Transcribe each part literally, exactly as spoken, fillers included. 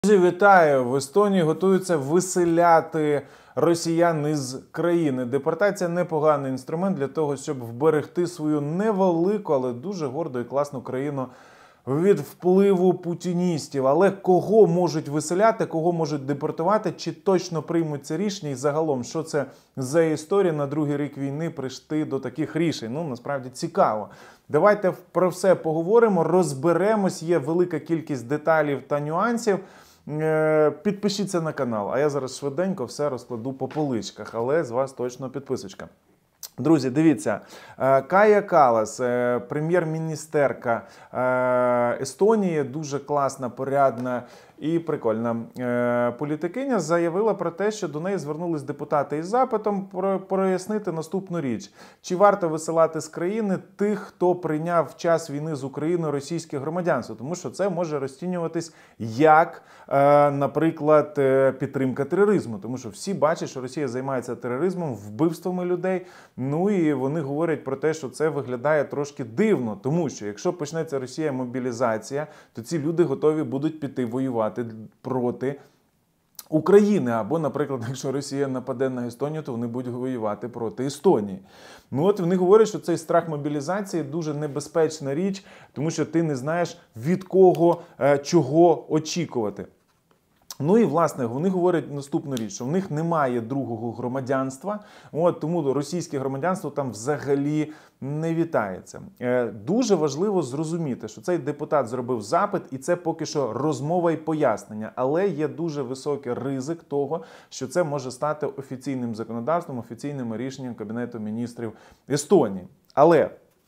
Друзі, вітаю! В Естонії готуються виселяти росіян із країни. Депортація – непоганий інструмент для того, щоб вберегти свою невелику, але дуже горду і класну країну від впливу путіністів. Але кого можуть виселяти, кого можуть депортувати, чи точно приймуть це рішення і загалом, що це за історія на другий рік війни прийти до таких рішень? Ну, насправді цікаво. Давайте про все поговоримо, розберемось, є велика кількість деталей та нюансів. Підпишіться на канал, а я зараз швиденько все розкладу по поличках, але з вас точно підписочка. Друзі, дивіться, Кая Калас, прем'єр-міністерка Естонії, дуже класна, порядна і прикольна політикиня, заявила про те, що до неї звернулись депутати із запитом прояснити наступну річ. Чи варто висилати з країни тих, хто прийняв в час війни з Україною російське громадянство? Тому що це може розцінюватись як, наприклад, підтримка тероризму. Тому що всі бачать, що Росія займається тероризмом, вбивствами людей. Ну і вони говорять про те, що це виглядає трошки дивно. Тому що якщо почнеться Росія мобілізація, то ці люди готові будуть піти воювати проти України. Або, наприклад, якщо Росія нападе на Естонію, то вони будуть воювати проти Естонії. Ну от вони говорять, що цей страх мобілізації дуже небезпечна річ, тому що ти не знаєш, від кого, чого очікувати. Ну і, власне, вони говорять наступну річ, що в них немає другого громадянства, от, тому російське громадянство там взагалі не вітається. Е, дуже важливо зрозуміти, що цей депутат зробив запит, і це поки що розмова і пояснення, але є дуже високий ризик того, що це може стати офіційним законодавством, офіційним рішенням Кабінету міністрів Естонії. Але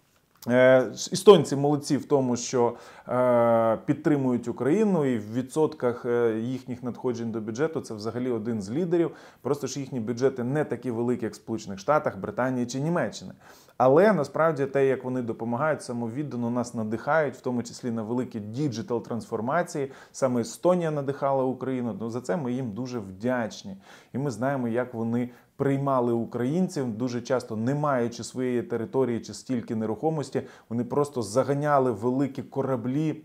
естонці молодці в тому, що е, підтримують Україну, і в відсотках їхніх надходжень до бюджету це взагалі один з лідерів. Просто ж їхні бюджети не такі великі, як в Сполучених Штатах, Британії чи Німеччини. Але насправді те, як вони допомагають, самовіддано нас надихають, в тому числі на великі діджитал-трансформації. Саме Естонія надихала Україну. Ну, за це ми їм дуже вдячні. І ми знаємо, як вони приймали українців, дуже часто не маючи своєї території чи стільки нерухомості, вони просто заганяли великі кораблі,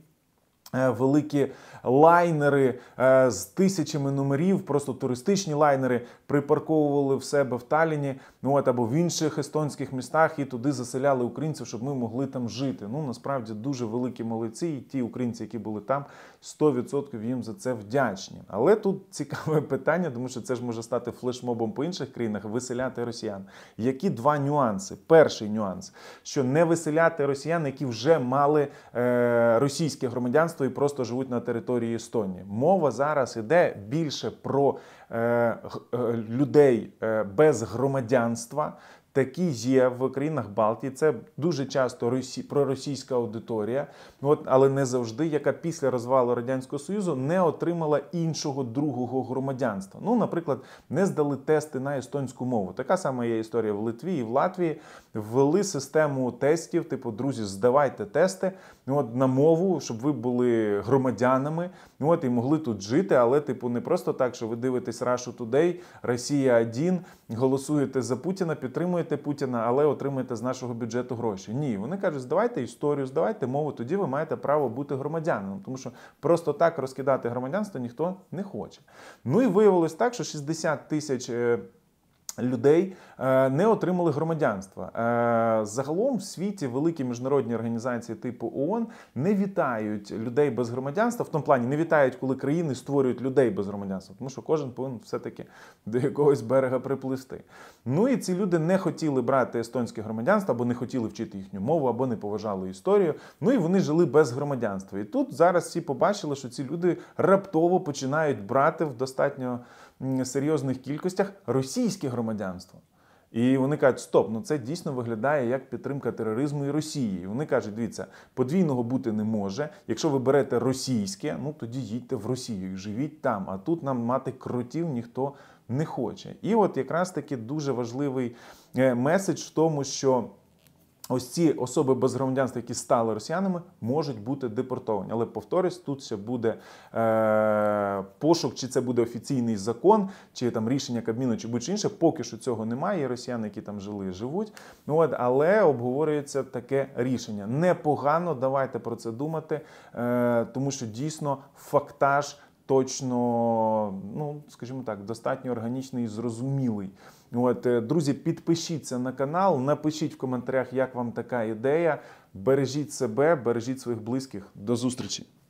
великі лайнери з тисячами номерів, просто туристичні лайнери, припарковували в себе в Талліні, ну, от, або в інших естонських містах, і туди заселяли українців, щоб ми могли там жити. Ну, насправді, дуже великі молодці, і ті українці, які були там, сто відсотків їм за це вдячні. Але тут цікаве питання, тому що це ж може стати флешмобом по інших країнах, виселяти росіян. Які два нюанси? Перший нюанс, що не виселяти росіян, які вже мали е, російське громадянство і просто живуть на території Естонії. Мова зараз іде більше про е, людей е, без громадянства. Такі є в країнах Балтії. Це дуже часто росі... проросійська аудиторія, от, але не завжди, яка після розвалу Радянського Союзу не отримала іншого другого громадянства. Ну, наприклад, не здали тести на естонську мову. Така сама є історія в Литві і в Латвії. Ввели систему тестів, типу, друзі, здавайте тести от, на мову, щоб ви були громадянами от, і могли тут жити, але типу, не просто так, що ви дивитесь Russia Today, Росія один, голосуєте за Путіна, підтримуєте Путіна, але отримуєте з нашого бюджету гроші. Ні, вони кажуть, здавайте історію, здавайте мову, тоді ви маєте право бути громадянином, тому що просто так розкидати громадянство ніхто не хоче. Ну і виявилось так, що шістдесят тисяч людей не отримали громадянства. Загалом в світі великі міжнародні організації типу ООН не вітають людей без громадянства, в тому плані не вітають, коли країни створюють людей без громадянства, тому що кожен повинен все-таки до якогось берега припливти. Ну і ці люди не хотіли брати естонське громадянство, або не хотіли вчити їхню мову, або не поважали історію, ну і вони жили без громадянства. І тут зараз всі побачили, що ці люди раптово починають брати в достатньо серйозних кількостях російське громадянство. І вони кажуть, стоп, ну це дійсно виглядає як підтримка тероризму і Росії. І вони кажуть, дивіться, подвійного бути не може. Якщо ви берете російське, ну тоді їдьте в Росію і живіть там. А тут нам мати кротів ніхто не хоче. І от якраз таки дуже важливий меседж в тому, що ось ці особи без громадянства, які стали росіянами, можуть бути депортовані. Але, повторюсь, тут ще буде е, пошук, чи це буде офіційний закон, чи там рішення Кабміну, чи будь-що інше. Поки що цього немає, є росіяни, які там жили, живуть. Ну, от, але обговорюється таке рішення. Непогано, давайте про це думати, е, тому що дійсно фактаж точно, ну, скажімо так, достатньо органічний і зрозумілий. От, е, друзі, підпишіться на канал, напишіть в коментарях, як вам така ідея. Бережіть себе, бережіть своїх близьких. До зустрічі!